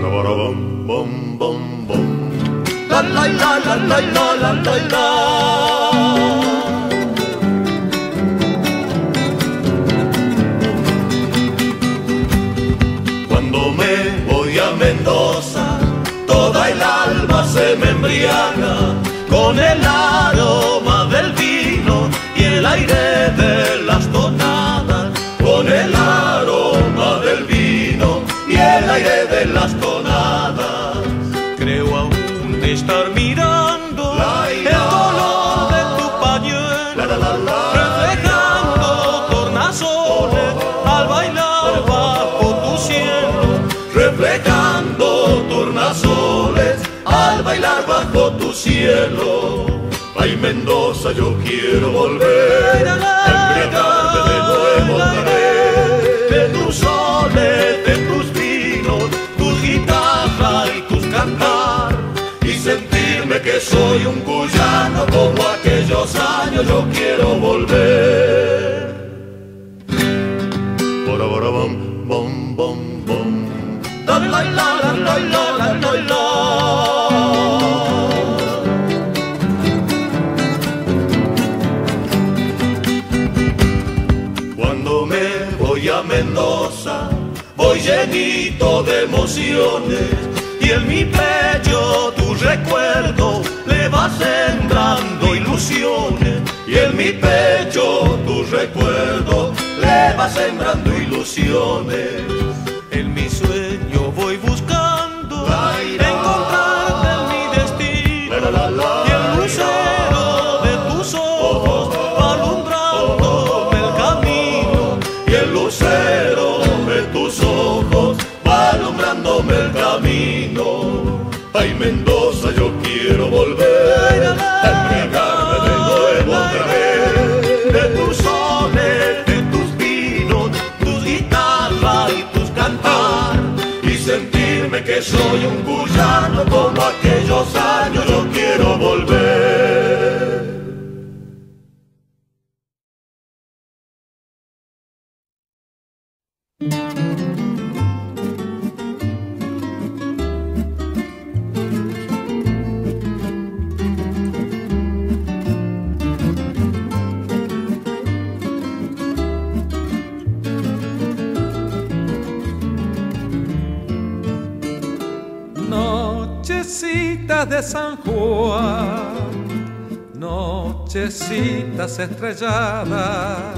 bom, bom, bom, bom. La la la la la la la la la. Cuando me voy a Mendoza, toda el alma se me embriaga con el aroma del vino y el aire de las tonadas, con el aroma del vino y el aire de las tonadas. Creo aún estar mirando el color de tu pañuelo, reflejando tornasoles al bailar bajo tu cielo, reflejando tornasoles al bailar bajo tu cielo. Ay, Mendoza, yo quiero volver a embriagarme de nuevo otra vez de tus soles, de tus vinos, tus guitarras y tus cantar, y sentirme que soy un cuyano como aquellos años. Yo quiero volver. Bora, bora, bom, bom, bom, bom. La la la la la la la la. Cuando me voy a Mendoza, voy llenito de emociones, y en mi pecho tu recuerdo le va sembrando ilusiones, y en mi pecho tu recuerdo le va sembrando ilusiones. En mi sueño voy buscando encontrarte en mi destino, y el lucero de tus ojos alumbrándome el camino, y el lucero de tus ojos va alumbrándome el camino. Ay, Mendoza, yo quiero volver a embriagarme de nuevo otra vez de tus soles, de tus vinos, tus guitarras y tus cantar, y sentirme que soy un cuyano como aquellos años. Yo quiero volver. Nochecitas de San Juan, nochecitas estrelladas,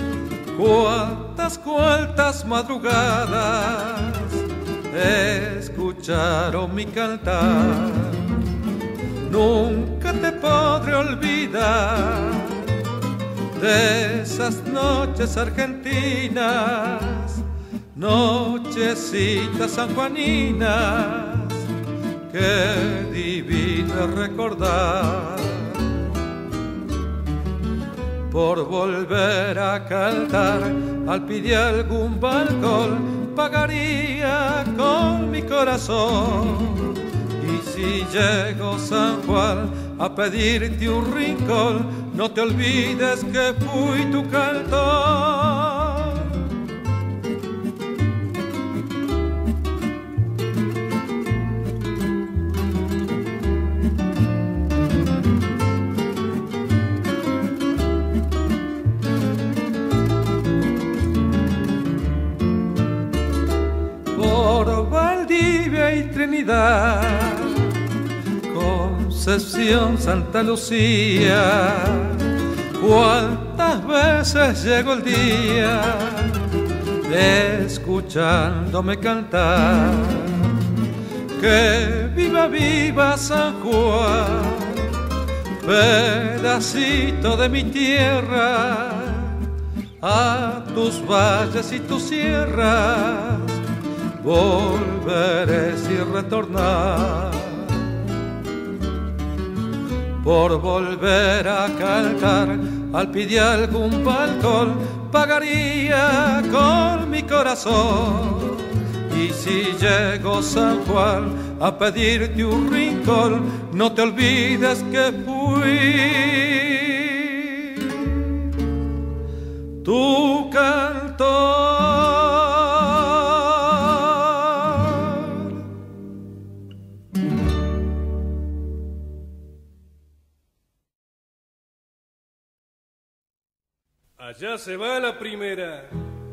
cuántas madrugadas escucharon mi cantar. Nunca te podré olvidar de esas noches argentinas, nochecitas sanjuaninas, qué divino es recordar. Por volver a cantar al pie de algún balcón, pagaría con mi corazón. Y si llego San Juan a pedirte un rincón, no te olvides que fui tu cantor. Valdivia y Trinidad, Concepción, Santa Lucía, cuántas veces llegó el día escuchándome cantar. Que viva, viva San Juan, pedacito de mi tierra, a tus valles y tus sierras volveré sin retornar. Por volver a cantar al pie de algún balcón, pagaría con mi corazón. Y si llego San Juan a pedirte un rincón, no te olvides que fui tu cantor. Allá se va la primera.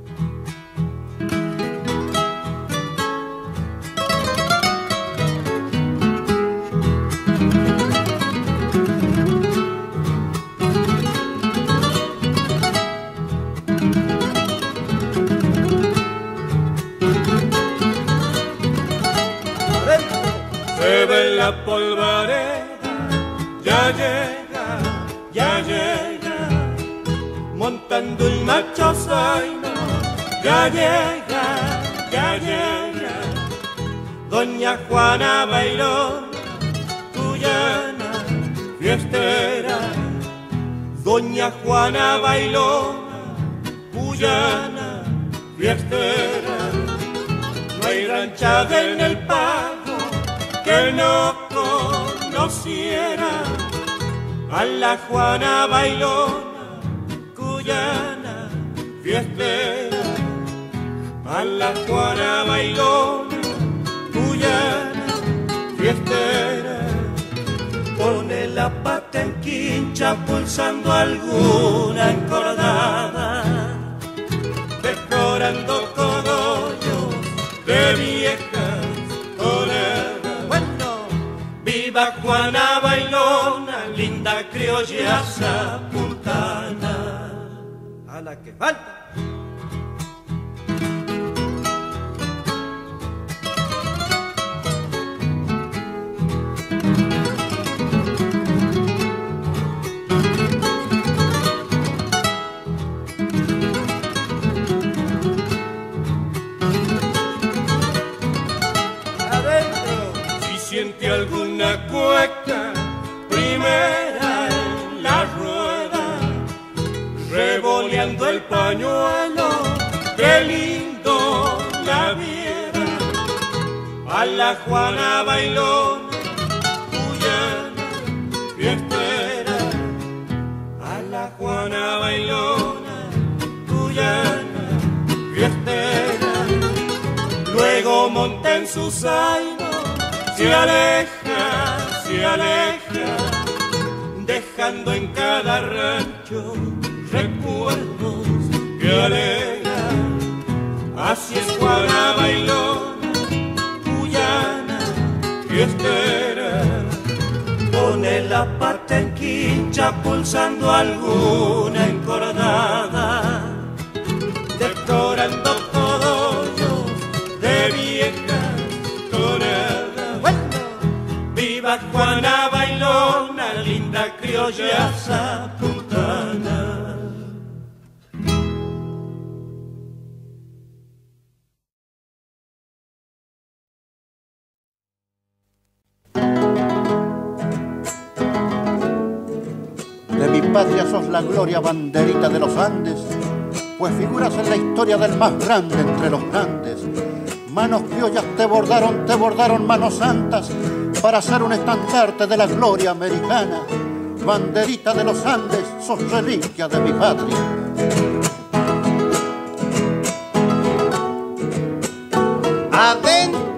Se ve la polvareda, ya llega, montando el macho zaino, ya llega, doña Juana bailona, cuyana, fiestera, doña Juana bailona, cuyana, fiestera, no hay ranchada en el pago que no conociera a la Juana bailona, cuyana, fiestera, a la Juana bailona, cuyana, fiestera. Pone la pata en quincha pulsando alguna encordada, decorando cogollos de viejas tonadas. Viva Juana bailona, linda criolla zapuntana, a la que falta. Siente alguna cueca, primera en la rueda, revoleando el pañuelo, qué lindo la viera, a la Juana bailona, cuyana, fiestera, a la Juana bailona, cuyana, fiestera, luego monta en su zaino, se aleja, dejando en cada rancho recuerdos que alegan. Así es Juana bailona, cuyana, fiestera, pone la pata en quincha pulsando alguna encordada, decorando cogollos de viejas tonadas. Viva Juana bailona, linda criolla zapuntana. De mi patria sos la gloria, banderita de los Andes, pues figuras en la historia del más grande entre los grandes. Manos criollas te bordaron manos santas para hacer un estandarte de la gloria americana. Banderita de los Andes, sos reliquia de mi patria. Adentro,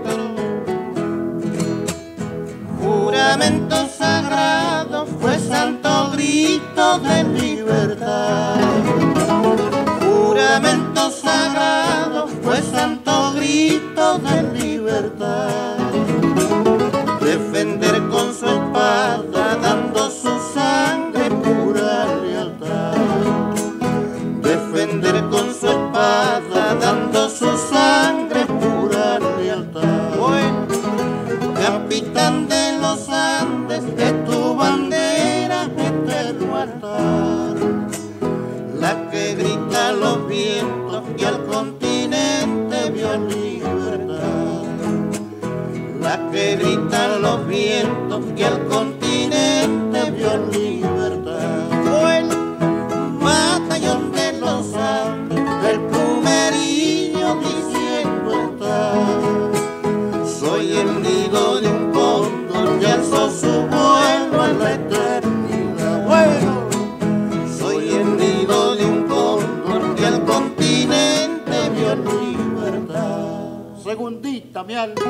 juramento sagrado fue santo grito de libertad. Juramento sagrado fue santo grito de libertad. Defender con su espada, dando su sangre pura lealtad. Defender con su espada, dando su sangre pura lealtad. Bueno, capitán de los Andes, es tu bandera eterno altar, la que grita a los vientos que al continente vio libertad. La que grita a los vientos que al continente vio libertad. Fue el batallón de los Andes, el plumerillo diciendo está: soy el nido de un cóndor que alzó su vuelo a la eternidad. Bueno, soy el nido de un cóndor que al continente vio libertad. Segundita, mi alma.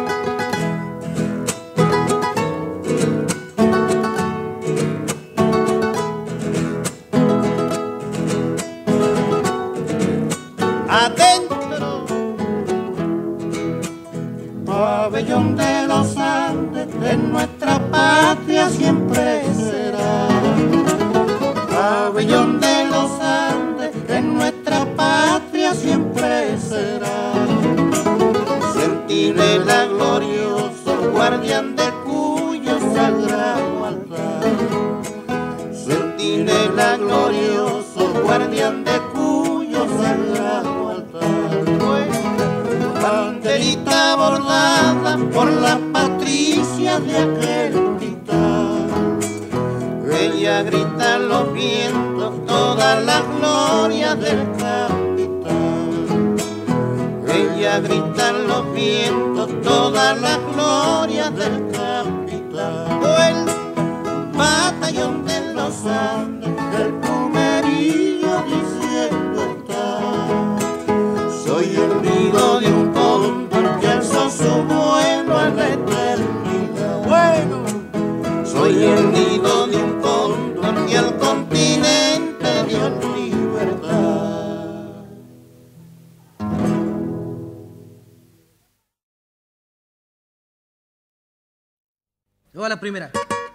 Pabellón de los Andes, en nuestra patria siempre será. Pabellón de los Andes, en nuestra patria siempre será. Centinela glorioso, guardián de cuyo sagrado altar. Centinela glorioso, guardián de cuyo sagrado altar. Banderita bordada por la patricia de aquel titán. Ella grita en los vientos toda la gloria del capitán. Ella grita en los vientos toda la gloria del capitán. El batallón de los Andes, el plumerillo diciendo está. Soy el nido de un cóndor que alzó su vuelo a la eternidad. Bueno, soy el nido de un cóndor que al continente dio libertad. Luego a la primera.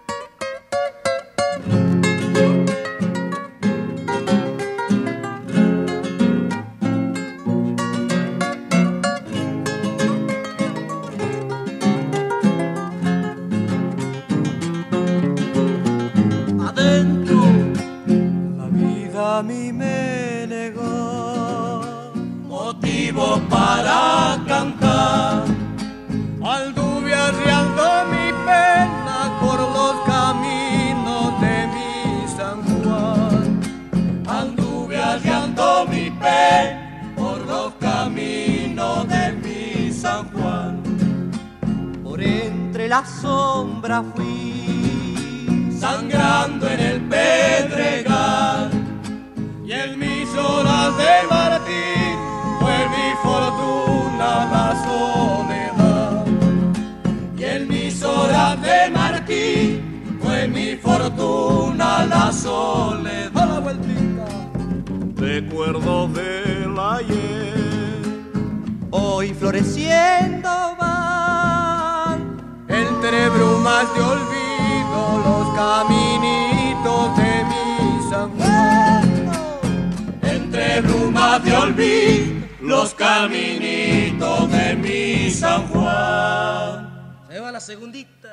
A mí me negó motivo para cantar. anduve arriando mi pena por los caminos de mi San Juan. Anduve arriando mi pena por los caminos de mi San Juan. Por entre las sombras fui, sangrando en el pedregal. Y en mis horas de martir fue mi fortuna la soledad. Y en mis horas de martir fue mi fortuna la soledad. A la vueltita. Recuerdos del ayer hoy floreciendo van. Entre brumas de olvido los caminitos de mi San Juan. Entre brumas de olvido los caminitos de mi San Juan. Se va la segundita.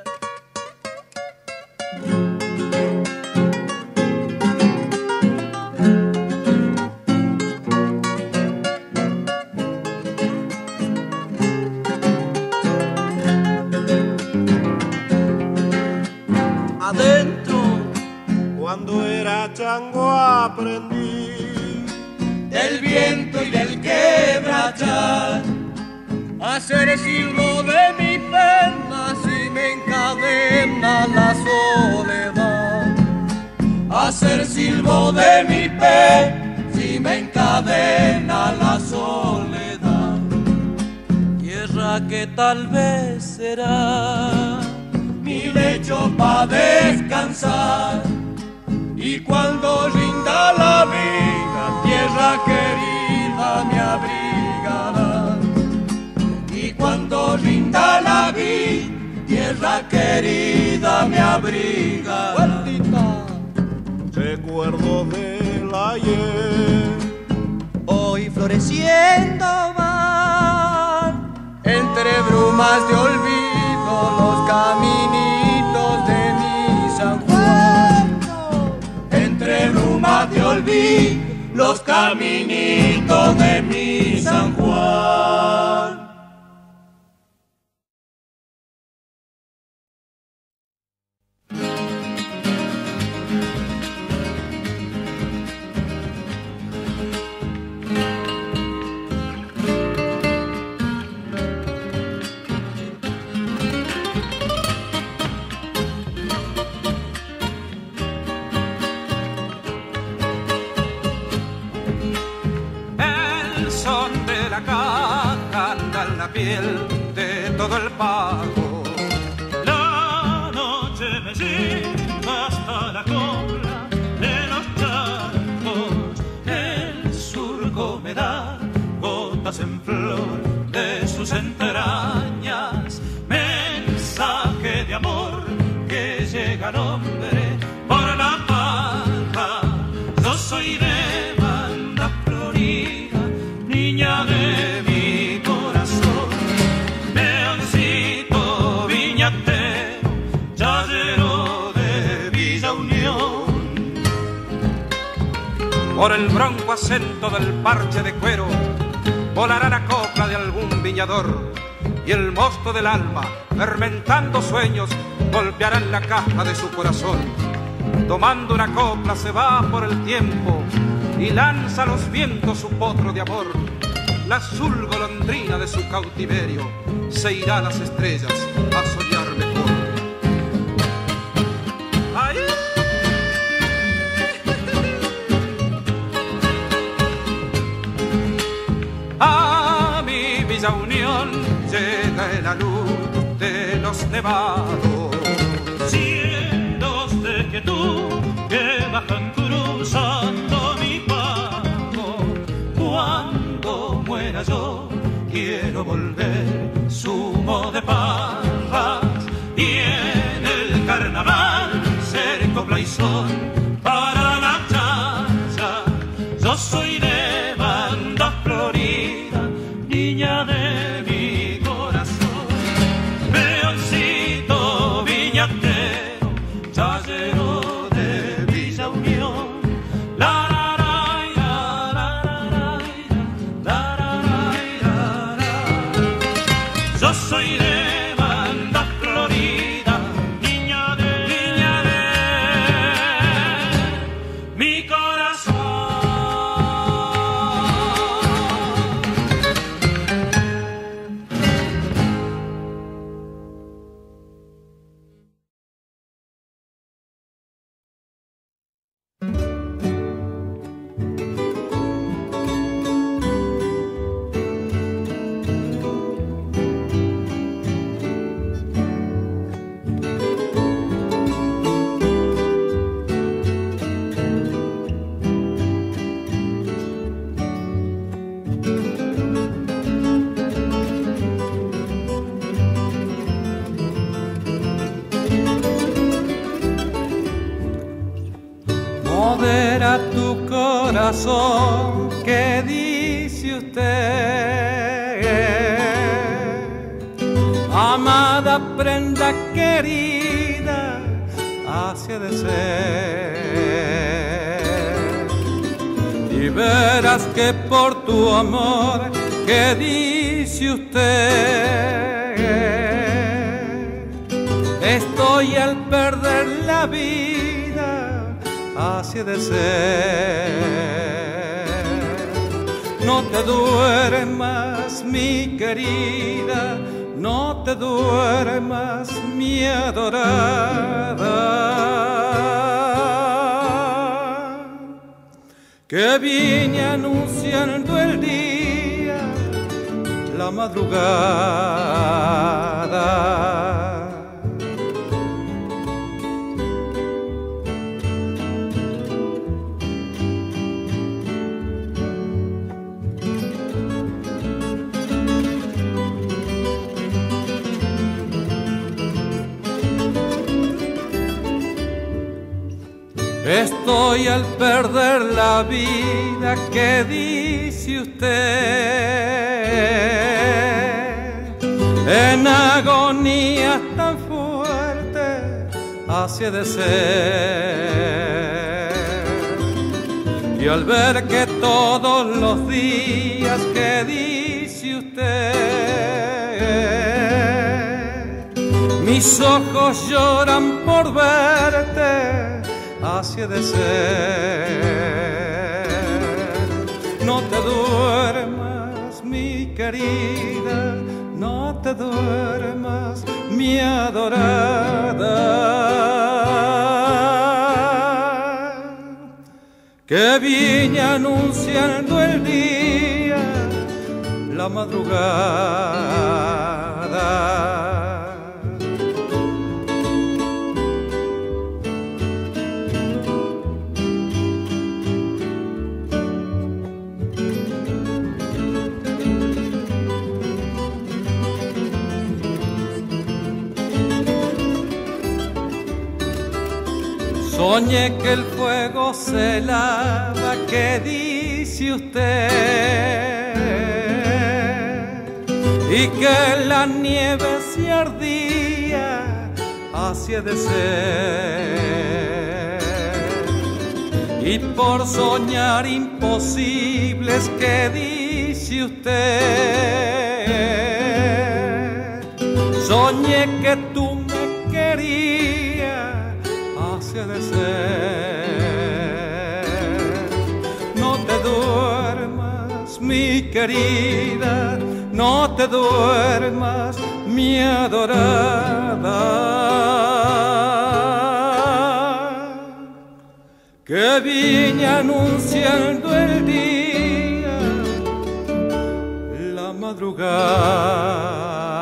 Adentro, cuando era chango aprendí del viento y del quebrachar A ser silbo de mi pena si me encadena la soledad. a ser silbo de mi pena si me encadena la soledad. Tierra que tal vez será Mi lecho pa' descansar, y cuando rinda la vida, tierra querida me abrigará. Y cuando rinda la vida, tierra querida me abrigará. Recuerdo del ayer hoy floreciendo van. Entre brumas de olvido los caminitos de mi San Juan. entre brumas de olvido los caminitos de mi San Juan. La piel de todo el pago. La noche me lleva hasta la cola de los charcos. El surco me da gotas en flor de sus entrañas. por el bronco acento del parche de cuero, volará la copla de algún viñador, y el mosto del alma, fermentando sueños, golpeará en la caja de su corazón. Tomando una copla se va por el tiempo y lanza a los vientos su potro de amor. La azul golondrina de su cautiverio se irá a las estrellas a soñar mejor. ¡Ay! A mi Villa Unión llega la luz de los nevados, cientos de quietud que bajan cruzando mi pago. Cuando muera yo quiero volver zumo de parras, y en el carnaval ser copla y son para la chacha. Yo soy de banda florida, niña de mi corazón, peoncito viñatero, chayero de Villa Unión. Yo soy de banda florida, niña de mi corazón. Modera tu corazón, ¿qué dice usted? Amada prenda querida, así ha de ser. Y verás que por tu amor, ¿qué dice usted? Estoy al perder la vida, así ha de ser. No te duermas, mi querida, no te duermas, mi adorada, que viene anunciando el día, la madrugada. Estoy al perder la vida, ¿qué dice usted? En agonía tan fuerte, así ha de ser. Y al ver que todos los días, ¿qué dice usted? Mis ojos lloran por verte, así ha de ser. No te duermas, mi querida, no te duermas, mi adorada, que viene anunciando el día, la madrugada. Soñé que el fuego se lava, ¿qué dice usted? Y que la nieve se ardía, así ha de ser. y por soñar imposibles que dice usted. Soñé que tú me querías, así ha de ser. No te duermas, mi querida, no te duermas, mi adorada, que viene anunciando el día, la madrugada.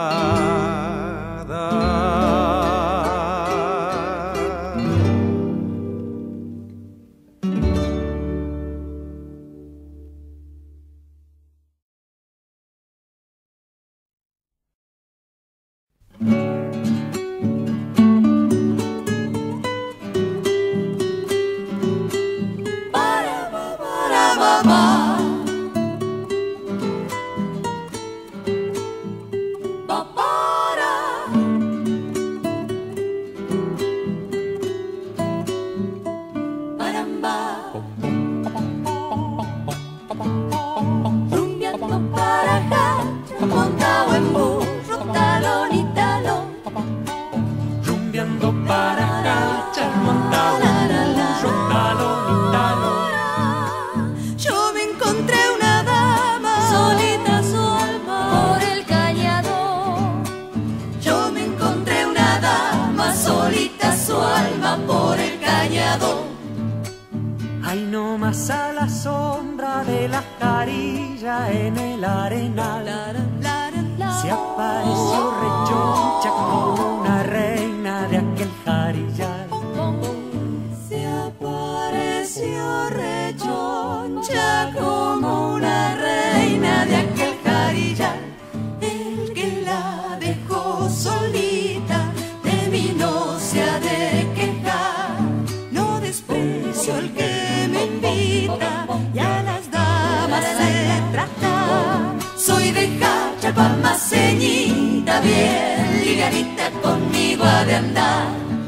Ahí nomás a la sombra de la jarilla en el arenal se apareció rechoncha como una reina de aquel jarillal. Se apareció rechoncha como una reina de aquel jarillal. El que la dejó solita de mí no se ha de quejar. No desprecio el que me invita y a las damas se trata. Soy de Jachalpa, maceñita, bien ligadita, conmigo ha de andar.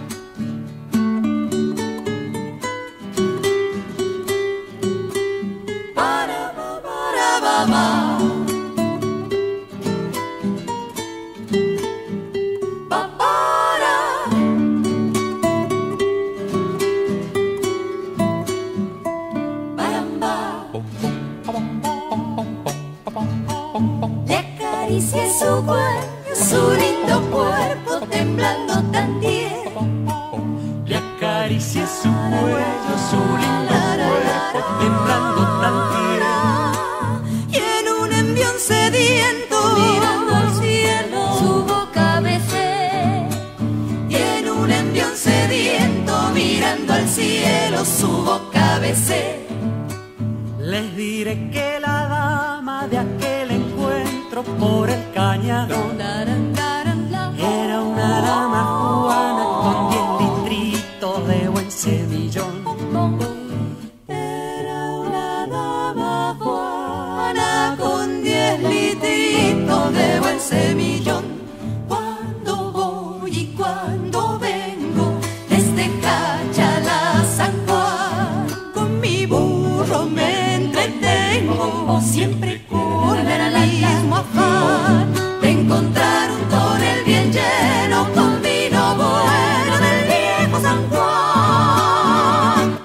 Para mamá. Acaricia su cuello, su lindo cuerpo temblando tan tierno. Le acaricia su cuello, su lindo cuerpo temblando tan tierno. Y en un envión sediento, mirando al cielo, su boca besé. Y en un envión sediento, mirando al cielo, su boca besé. Les diré que la dama de aquel encuentro por el cañadón era una dama juana con 10 litritos de buen semillón. Era una dama juana con 10 litritos de buen semillón. Cuando voy y cuando vengo desde Jachala a San Juan, con mi burro me entretengo, siempre con el mismo afán de encontrar un tonel bien lleno con vino bueno del viejo San Juan.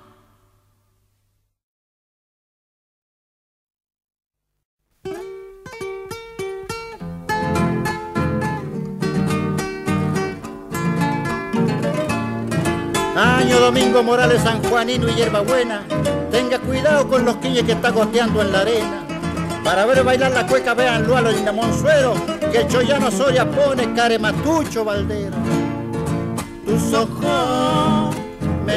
Año Domingo Morales, sanjuanino y hierbabuena, tenga cuidado con los quiñes que está goteando en la arena. Para ver bailar la cueca, véanlo a los Monsuero, que el Choyano Soria pone carematucho Valdera. Tus ojos me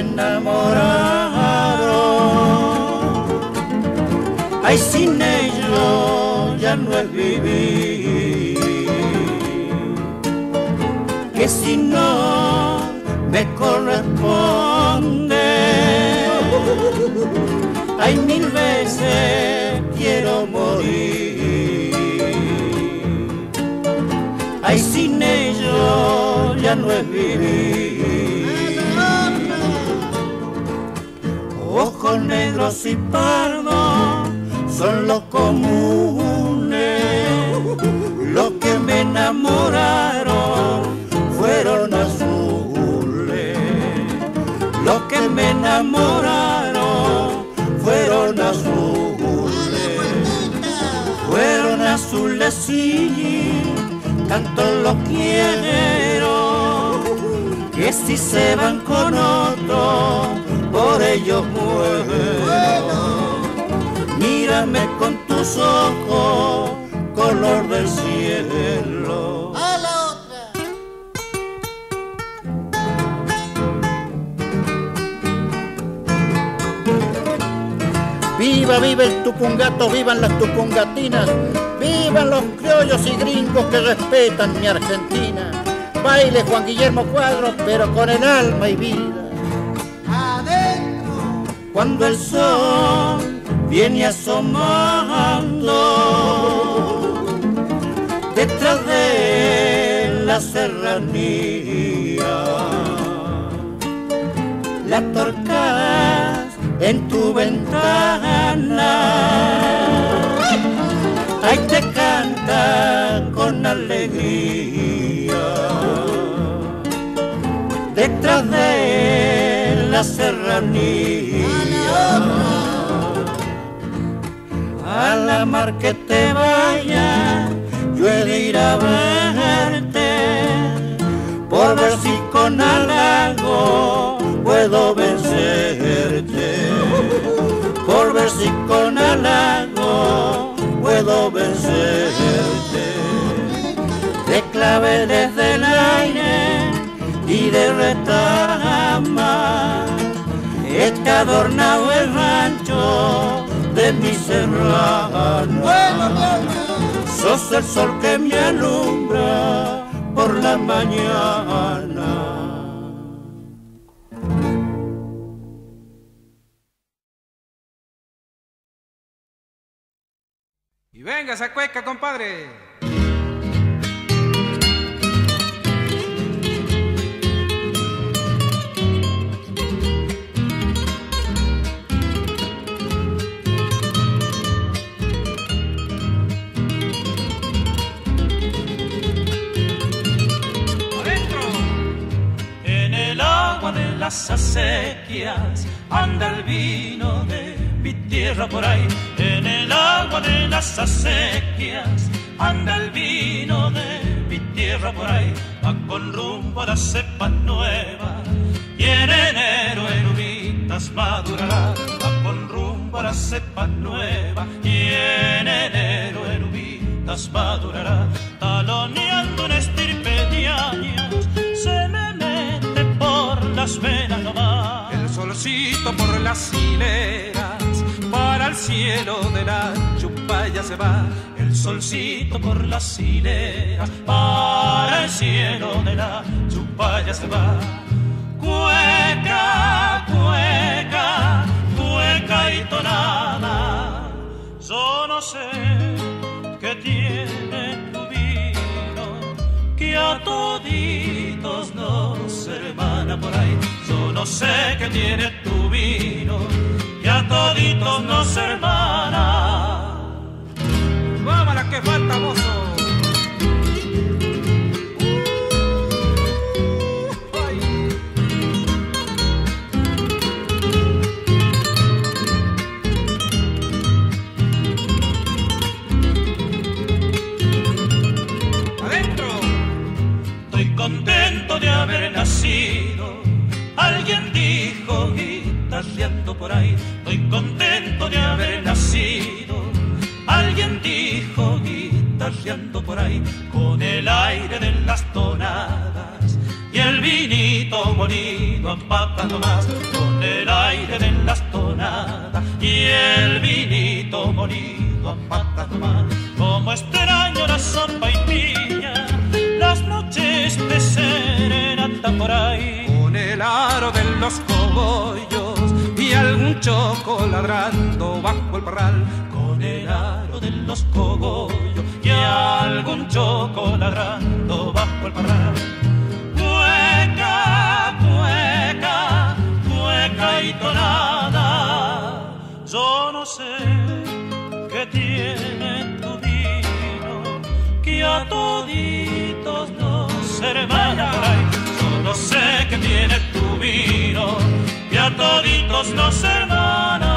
enamoraron, ay, sin ellos ya no es vivir, que si no me corresponde, ay, 1000 veces quiero morir, ay, sin ellos ya no es vivir. ojos negros y pardos son los comunes. Los que me enamoraron fueron azules. Los que me enamoraron fueron azules. Fueron azules, sí, tanto los quiero, que si se van con otro, por ellos muero. Mírame con tus ojos, color del cielo. A la otra. Viva, viva el tupungato, vivan las tupungatinas, vivan los criollos y gringos que respetan mi Argentina. Baile Juan Guillermo Cuadros, pero con el alma y vida. Adentro. Cuando el sol viene asomando detrás de la serranía, las torcadas en tu ventana, ahí te cantan con alegría. Detrás de la serranía, a la mar que te vaya, yo he de ir a verte, por ver si con halago puedo vencerte, por ver si con halago puedo vencerte. Te clavé desde el aire y de retama, he adornado el rancho de mi serrano. Sos el sol que me alumbra por la mañana. Y venga esa cueca, compadre. Las acequias anda el vino de mi tierra por ahí. En el agua de las acequias anda el vino de mi tierra por ahí. Va con rumbo a la cepa nueva y en enero en uvitas madurará. Va con rumbo a la cepa nueva y en enero en uvitas madurará. Taloneando en estirpe de años se me mete por las venas nomás el solcito por las hileras, para el cielo de la chupalla se va. El solcito por las hileras, para el cielo de la chupalla se va. Cueca, cueca, cueca y tonada, yo no sé qué tiene tu vino, que a toditos nos hermana por ahí. Yo no sé qué tiene tu vino, que a toditos nos hermana. Vamos a la que falta, mozo. Contento de haber nacido, alguien dijo guitarreando por ahí. Estoy contento de haber nacido, alguien dijo guitarreando por ahí. Con el aire de las tonadas y el vinito molido a papa nomás. Con el aire de las tonadas y el vinito molido a papa nomás. Como extraño la sopa y piña, las noches de serenata por ahí. Con el aro de los cogollos y algún choco ladrando bajo el parral. Con el aro de los cogollos y algún choco ladrando bajo el parral. Cueca, cueca, cueca y tonada, Dios nos hermana.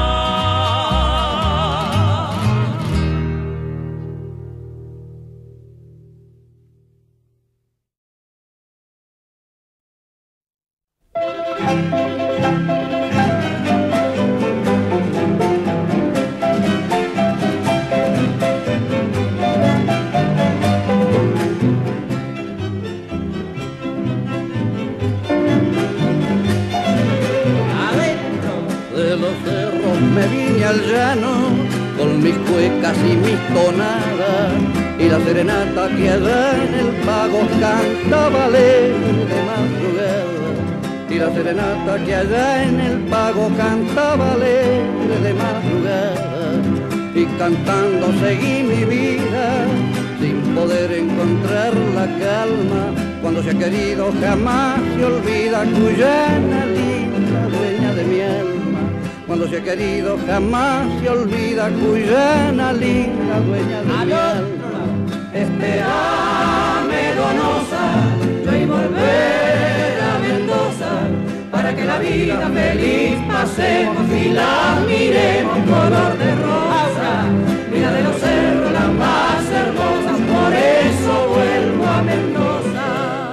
Me vine al llano con mis cuecas y mis tonadas, y la serenata que allá en el pago cantaba alegre de madrugada, y la serenata que allá en el pago cantaba alegre de madrugada, y cantando seguí mi vida sin poder encontrar la calma. Cuando se ha querido jamás se olvida, Cuyana linda, dueña de mi alma. Cuando se ha querido jamás se olvida, Cuyana linda, dueña de mi alma. Espérame, Donosa, yo y volver a Mendoza, para que la vida feliz pasemos y la miremos color de rosa. Mira de los cerros las más hermosas, por eso vuelvo a Mendoza.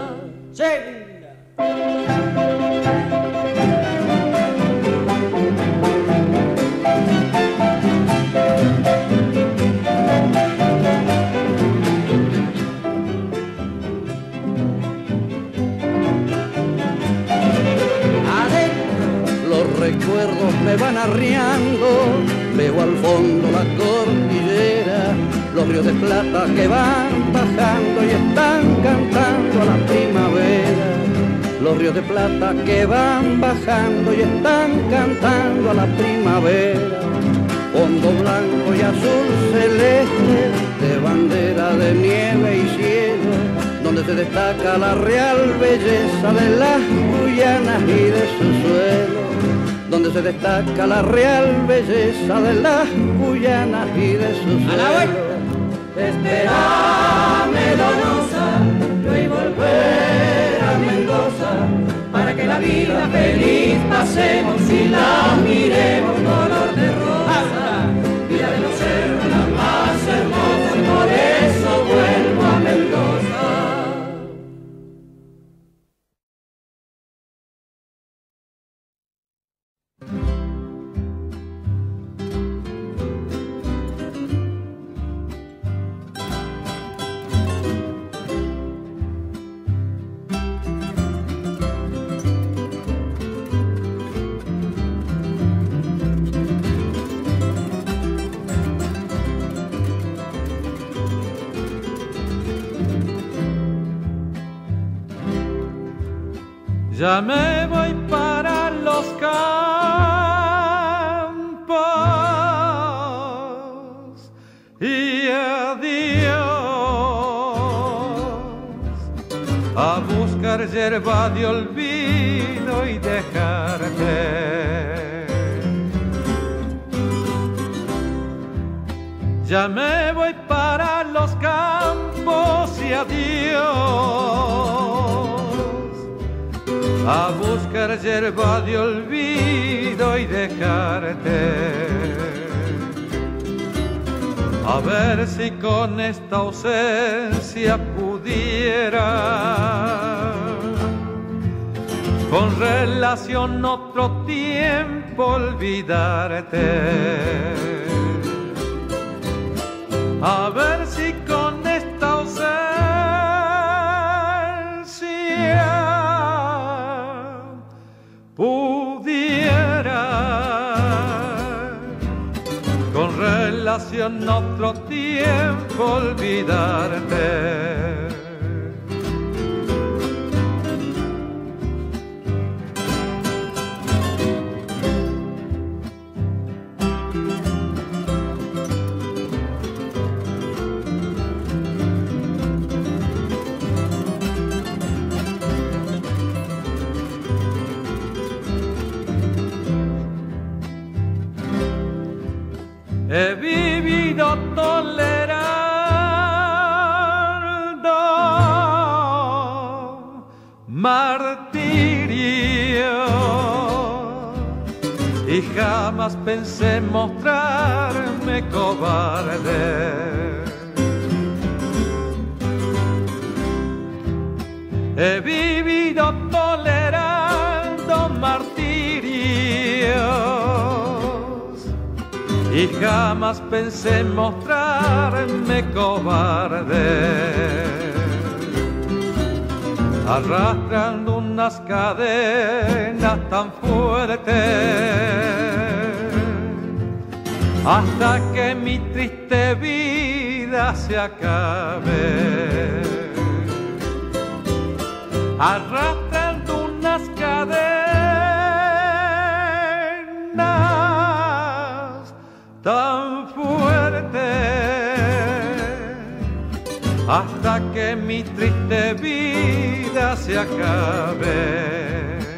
Recuerdos me van arriando, veo al fondo la cordillera, los ríos de plata que van bajando y están cantando a la primavera. Los ríos de plata que van bajando y están cantando a la primavera. Fondo blanco y azul celeste, de bandera de nieve y cielo, donde se destaca la real belleza de las Guyanas y de su suelo, donde se destaca la real belleza de las Guyanas y de su suelo. Espérame, Donosa, yo y volver a Mendoza, para que la vida feliz pasemos y la miremos color de rosa. Vida de los cerros la más hermosa, y por eso vuelvo a Mendoza. Ya me voy para los campos y adiós a buscar yerba de olvido y dejarte. Ya me voy para los campos y adiós a buscar yerba de olvido y dejarte. A ver si con esta ausencia pudiera con relación otro tiempo olvidarte. A ver si con esta ausencia pudiera con relación otro tiempo olvidarte. He vivido tolerando martirio y jamás pensé mostrarme cobarde. He vivido tolerando martirios y jamás pensé mostrarme cobarde. Arrastrando unas cadenas tan fuertes hasta que mi triste vida se acabe. Arrastrando unas cadenas tan fuertes hasta que mi triste vida se acabe.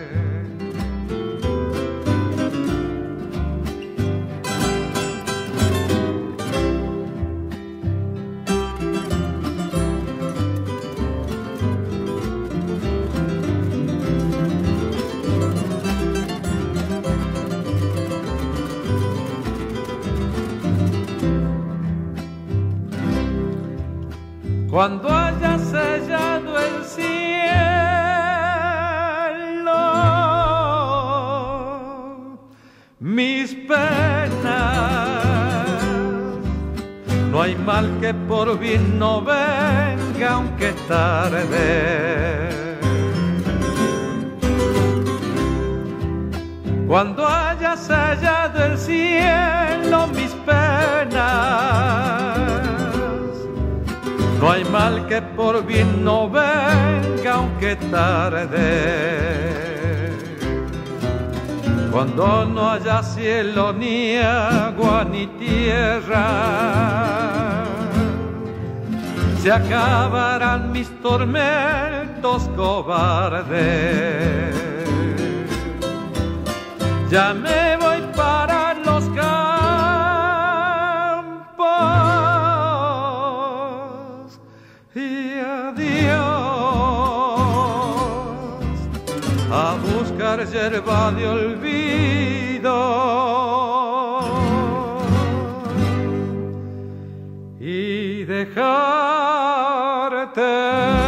Cuando haya sellado el cielo mis penas, no hay mal que por bien no venga aunque es tarde. Cuando haya sellado el cielo mis penas, no hay mal que por bien no venga aunque tarde. Cuando no haya cielo ni agua ni tierra, se acabarán mis tormentos cobardes. Ya me voy para los campos y adiós a buscar yerba de olvido y dejarte.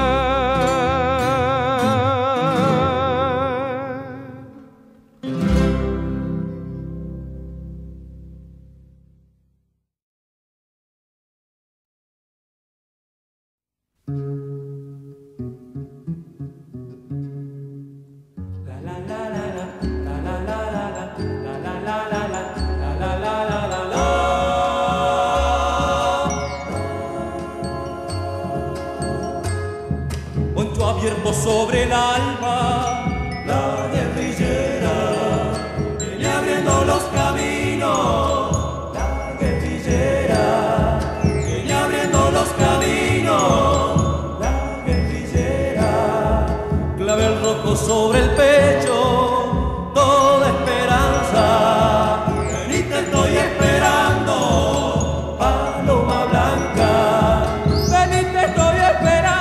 Sobre el alma, la guerrillera viene abriendo los caminos. La guerrillera viene abriendo los caminos. La guerrillera, clavel rojo sobre el pecho, toda esperanza. Vení, te estoy esperando, paloma blanca. Vení, te estoy esperando.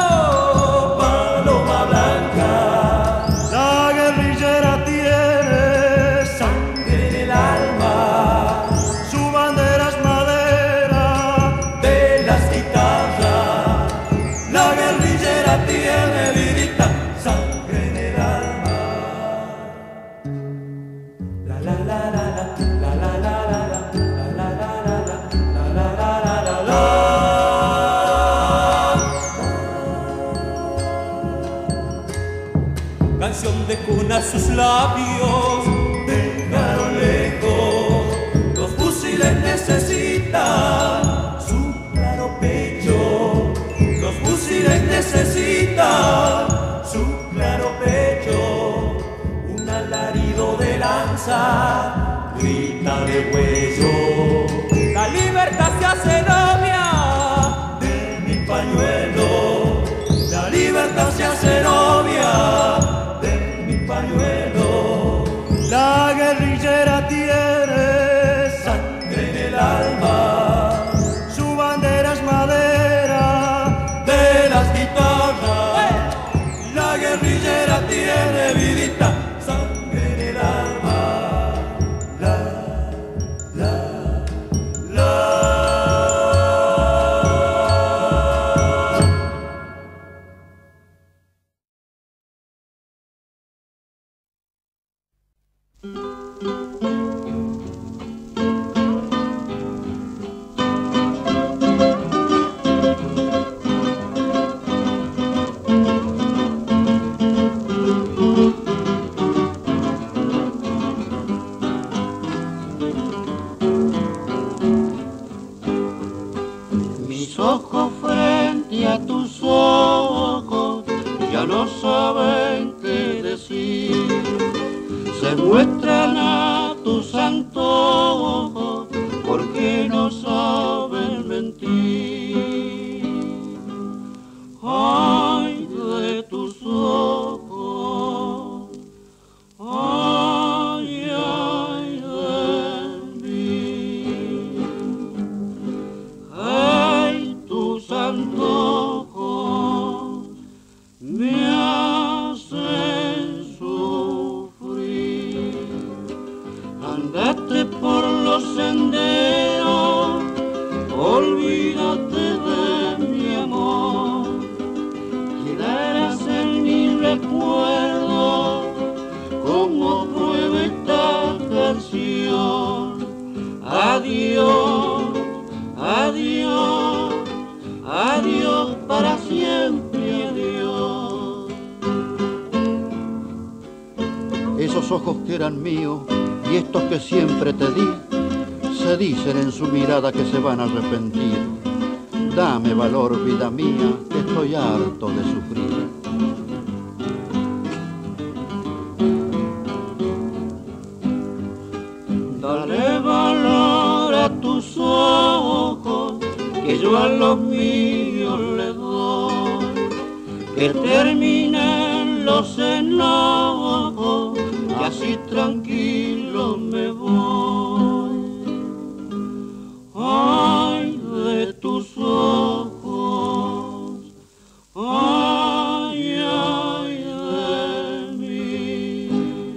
Canción de cuna sus labios dejaron lejos, los fusiles necesitan su claro pecho, los fusiles necesitan su claro pecho, un alarido de lanza grita de huello, la libertad se hace novia de mi pañuelo, la libertad se hace novia. La guerrillera tiene sangre en el alma, su bandera es madera de las guitarras. La guerrillera tiene vidita, sangre en el alma. Mis ojos frente a tus ojos ya no saben qué decir, se muestran a tus antojos porque no saben mentir. Ay de tus ojos, ay, ay de mí, ay tus antojos me hacen sufrir. Andate por los senderos, olvídate de mi amor, quedarás en mi recuerdo como prueba esta canción. Adiós, adiós, adiós para siempre, adiós. Esos ojos que eran míos y estos que siempre te di, se dicen en su mirada que se van a arrepentir. Dame valor, vida mía, que estoy harto de sufrir. Dale valor a tus ojos, que yo a los míos le doy, que terminen los enojos y así tranquilo me voy. Ay de tus ojos, ay, ay de mí,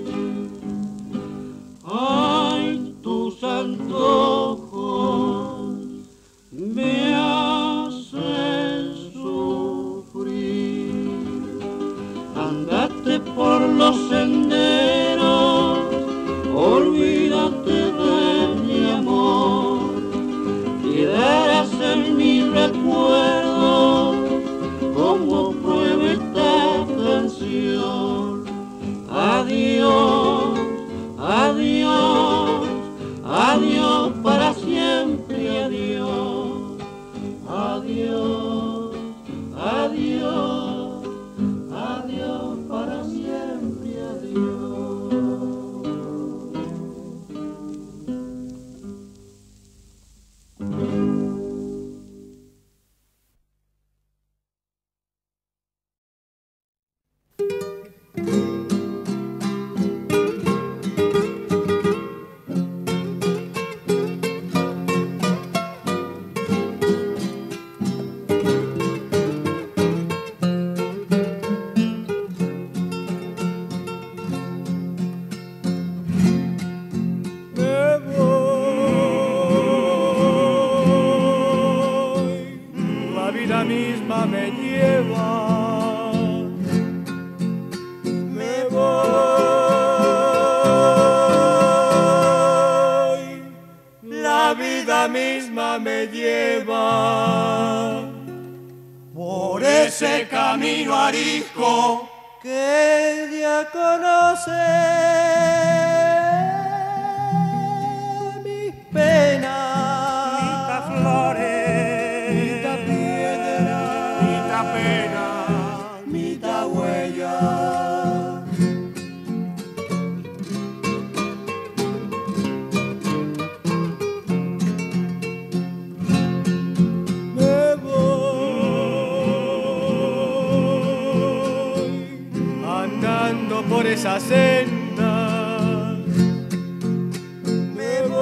ay tus antojos me hacen sufrir. Andate por los senderos, olvídate de mi amor, quedarás en mi recuerdo como prueba esta canción. Adiós, adiós, adiós para siempre, adiós, adiós, adiós, adiós para siempre, adiós. Misma me lleva por ese camino arisco que ya conoce mis penas, mitad flores, mitad piedra, mitad pena, mitad huella. por esa senda me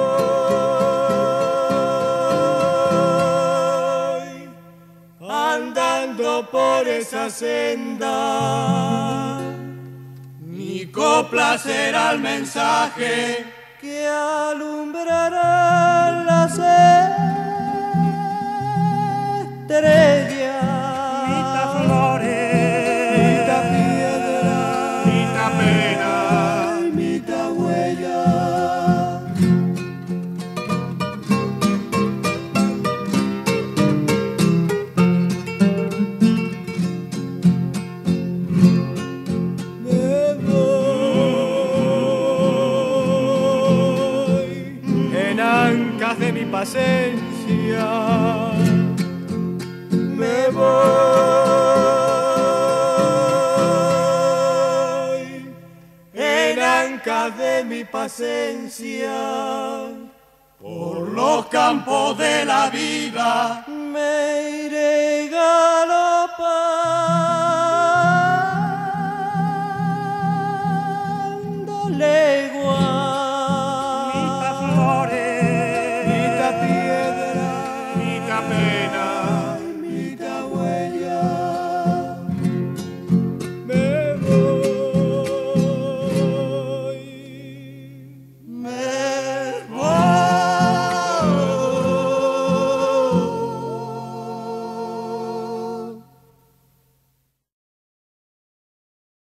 voy andando por esa senda. Mi copla será el mensaje que alumbrará las estrellas. Mitad flores, mitad piedra, mitad pena, mitad huella. esencia. Me voy en ancas de mi paciencia por los campos de la vida. Me iré galopar